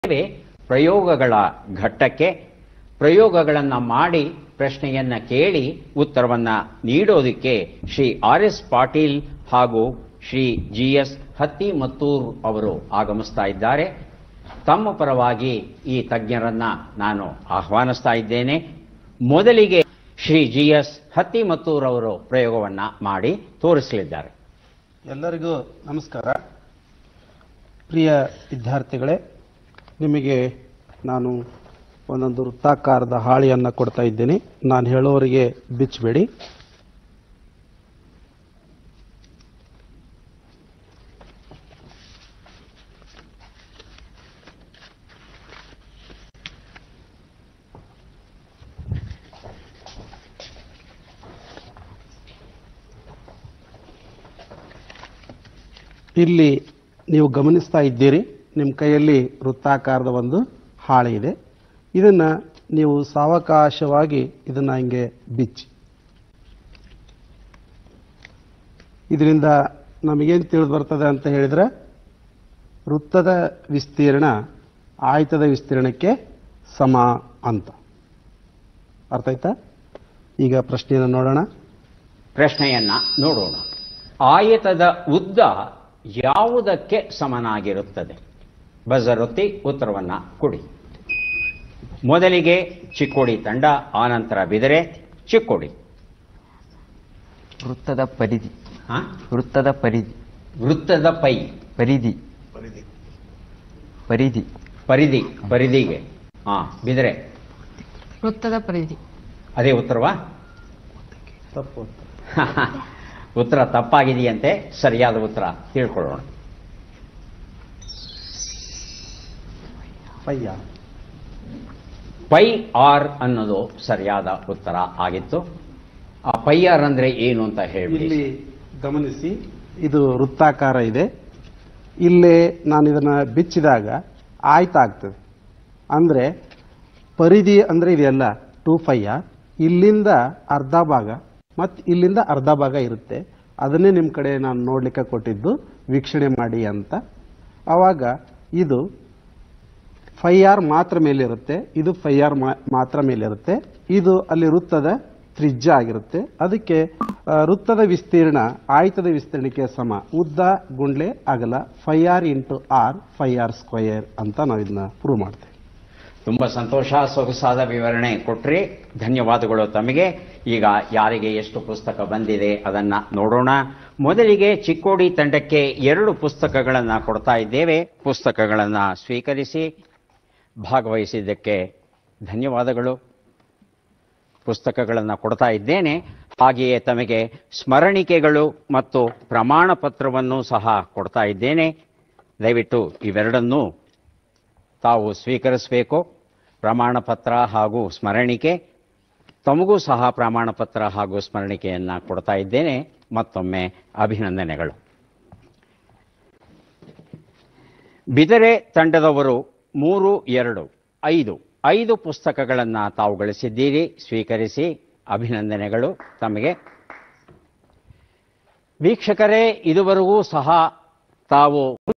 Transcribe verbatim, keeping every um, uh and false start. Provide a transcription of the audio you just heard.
ಪ್ರಯೋಗಗಳ ಘಟ್ಟಕ್ಕೆ ಪ್ರಯೋಗಗಳನ್ನು ಮಾಡಿ ಪ್ರಶ್ನೆಯನ್ನ ಕೇಳಿ ಉತ್ತರವನ್ನ ನೀಡೋದಕ್ಕೆ ಶ್ರೀ ಆರ್ ಎಸ್ ಪಾಟೀಲ್ ಹಾಗೂ ಶ್ರೀ ಜಿ ಎಸ್ ಹತ್ತಿಮತ್ತೂರ್ ಅವರು ಆಗಮಿಸ್ತಾ ಇದ್ದಾರೆ. ತಮ್ಮ ಪರವಾಗಿ ಈ ತಜ್ಞರನ್ನ ನಾನು ಆಹ್ವಾನಿಸ್ತಾ ಇದ್ದೇನೆ. ಮೊದಲಿಗೆ ಶ್ರೀ ಜಿ ಎಸ್ ಹತ್ತಿಮತ್ತೂರ್ ಅವರು ಪ್ರಯೋಗವನ್ನ ಮಾಡಿ ತೋರಿಸಲಿದ್ದಾರೆ. ಎಲ್ಲರಿಗೂ ನಮಸ್ಕಾರ. ಪ್ರಿಯ ವಿದ್ಯಾರ್ಥಿಗಳೇ, ನಿಮಗೆ ನಾನು ಒಂದೊಂದು ವೃತ್ತಾಕಾರದ ಹಾಳೆಯನ್ನು ಕೊಡ್ತಾ ಇದ್ದೇನೆ. ನಾನು ಹೇಳೋರಿಗೆ ಬಿಚ್ಚಬೇಡಿ. ಇಲ್ಲಿ ನೀವು ಗಮನಿಸ್ತಾ ಇದ್ದೀರಿ, ನಿಮ್ಮ ಕೈಯಲ್ಲಿ ವೃತ್ತಾಕಾರದ ಒಂದು ಹಾಳೆ ಇದೆ. ಇದನ್ನು ನೀವು ಸಾವಕಾಶವಾಗಿ ಇದನ್ನು ಹಿಂಗೆ ಬಿಚ್ಚಿ. ಇದರಿಂದ ನಮಗೇನು ತಿಳಿದು ಬರ್ತದೆ ಅಂತ ಹೇಳಿದರೆ, ವೃತ್ತದ ವಿಸ್ತೀರ್ಣ ಆಯತದ ವಿಸ್ತೀರ್ಣಕ್ಕೆ ಸಮ ಅಂತ. ಅರ್ಥ ಆಯ್ತಾ? ಈಗ ಪ್ರಶ್ನೆಯನ್ನು ನೋಡೋಣ. ಪ್ರಶ್ನೆಯನ್ನ ನೋಡೋಣ. ಆಯತದ ಉದ್ದ ಯಾವುದಕ್ಕೆ ಸಮನಾಗಿರುತ್ತದೆ? ಬಜರ್ ಒತ್ತಿ ಉತ್ತರವನ್ನ ಕೊಡಿ. ಮೊದಲಿಗೆ ಚಿಕ್ಕೋಡಿ ತಂಡ, ಆನಂತರ ಬಿದರೆ. ಚಿಕ್ಕೋಡಿ. ವೃತ್ತದ ಪರಿಧಿ. ಹಾ? ವೃತ್ತದ ಪರಿಧಿ. ವೃತ್ತದ ಪೈ. ಪರಿಧಿ. ಪರಿಧಿ. ಪರಿಧಿ. ಪರಿಧಿಗೆ. ಹಾ, ಬಿದರೆ. ವೃತ್ತದ ಪರಿಧಿ. ಅದೇ ಉತ್ತರವಾ? ತಪ್ಪು. ಉತ್ತರ ತಪ್ಪಾಗಿದೆಯಂತೆ. ಸರಿಯಾದ ಉತ್ತರ ತಿಳ್ಕೊಳ್ಳೋಣ. ಪಯ್ಯ. ಪೈ ಆರ್ ಅನ್ನೋದು ಸರಿಯಾದ ಉತ್ತರ ಆಗಿತ್ತು. ಆ ಪೈ ಆರ್ ಅಂದ್ರೆ ಏನು ಅಂತ ಹೇಳಿ ಇಲ್ಲಿ ಗಮನಿಸಿ, ಇದು ವೃತ್ತಾಕಾರ ಇದೆ. ಇಲ್ಲೇ ನಾನು ಇದನ್ನು ಬಿಚ್ಚಿದಾಗ ಆಯ್ತ ಆಗ್ತದೆ. ಅಂದರೆ ಪರಿಧಿ ಅಂದರೆ ಇದೆಲ್ಲ ಟೂ ಫೈಯ, ಇಲ್ಲಿಂದ ಅರ್ಧ ಭಾಗ ಮತ್ತು ಇಲ್ಲಿಂದ ಅರ್ಧ ಭಾಗ ಇರುತ್ತೆ. ಅದನ್ನೇ ನಿಮ್ಮ ಕಡೆ ನಾನು ನೋಡ್ಲಿಕ್ಕೆ ಕೊಟ್ಟಿದ್ದು, ವೀಕ್ಷಣೆ ಮಾಡಿ ಅಂತ. ಆವಾಗ ಇದು ಫೈ ಆರ್ ಮಾತ್ರ ಮೇಲಿರುತ್ತೆ, ಇದು ಫೈ ಆರ್ ಮಾತ್ರ ಮೇಲಿರುತ್ತೆ. ಇದು ಅಲ್ಲಿ ವೃತ್ತದ ತ್ರಿಜ್ಯ ಆಗಿರುತ್ತೆ. ಅದಕ್ಕೆ ವೃತ್ತದ ವಿಸ್ತೀರ್ಣ ಆಯತದ ವಿಸ್ತೀರ್ಣಕ್ಕೆ ಸಮ. ಉದ್ದ ಗುಂಡ್ಲೆ ಅಗಲ pi r into r pi r square ಅಂತ ನಾವು ಇದನ್ನ ಪ್ರೂವ್ ಮಾಡ್ತೇವೆ. ತುಂಬಾ ಸಂತೋಷ. ಸೊಗಸಾದ ವಿವರಣೆ ಕೊಟ್ರಿ. ಧನ್ಯವಾದಗಳು ತಮಗೆ. ಈಗ ಯಾರಿಗೆ ಎಷ್ಟು ಪುಸ್ತಕ ಬಂದಿದೆ ಅದನ್ನ ನೋಡೋಣ. ಮೊದಲಿಗೆ ಚಿಕ್ಕೋಡಿ ತಂಡಕ್ಕೆ ಎರಡು ಪುಸ್ತಕಗಳನ್ನು ಕೊಡ್ತಾ ಇದ್ದೇವೆ. ಪುಸ್ತಕಗಳನ್ನು ಸ್ವೀಕರಿಸಿ. ಭಾಗವಹಿಸಿದ್ದಕ್ಕೆ ಧನ್ಯವಾದಗಳು. ಪುಸ್ತಕಗಳನ್ನು ಕೊಡ್ತಾ ಇದ್ದೇನೆ. ಹಾಗೆಯೇ ತಮಗೆ ಸ್ಮರಣಿಕೆಗಳು ಮತ್ತು ಪ್ರಮಾಣ ಪತ್ರವನ್ನು ಸಹ ಕೊಡ್ತಾ ಇದ್ದೇನೆ. ದಯವಿಟ್ಟು ಇವೆರಡನ್ನೂ ತಾವು ಸ್ವೀಕರಿಸಬೇಕು. ಪ್ರಮಾಣ ಪತ್ರ ಹಾಗೂ ಸ್ಮರಣಿಕೆ. ತಮಗೂ ಸಹ ಪ್ರಮಾಣ ಪತ್ರ ಹಾಗೂ ಸ್ಮರಣಿಕೆಯನ್ನು ಕೊಡ್ತಾ ಇದ್ದೇನೆ. ಮತ್ತೊಮ್ಮೆ ಅಭಿನಂದನೆಗಳು. ಬಿದರೆ ತಂಡದವರು ಮೂರು ಎರಡು ಐದು ಐದು ಪುಸ್ತಕಗಳನ್ನು ತಾವು ಗಳಿಸಿದ್ದೀರಿ. ಸ್ವೀಕರಿಸಿ. ಅಭಿನಂದನೆಗಳು ತಮಗೆ. ವೀಕ್ಷಕರೇ, ಇದುವರೆಗೂ ಸಹ ತಾವು